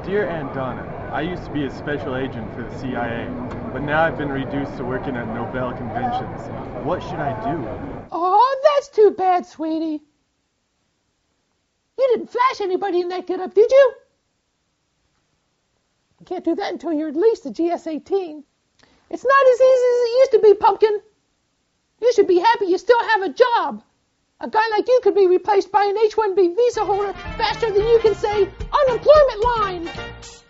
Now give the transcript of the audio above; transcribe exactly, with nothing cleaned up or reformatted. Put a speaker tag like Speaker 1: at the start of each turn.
Speaker 1: Dear Aunt Donna, I used to be a special agent for the C I A, but now I've been reduced to working at Nobel conventions. What should I do?
Speaker 2: Oh, that's too bad, sweetie. You didn't flash anybody in that get-up, did you? You can't do that until you're at least a G S eighteen. It's not as easy as it used to be, Pumpkin. You should be happy you still have a job. A guy like you could be replaced by an H one B visa holder faster than you can say unemployment line.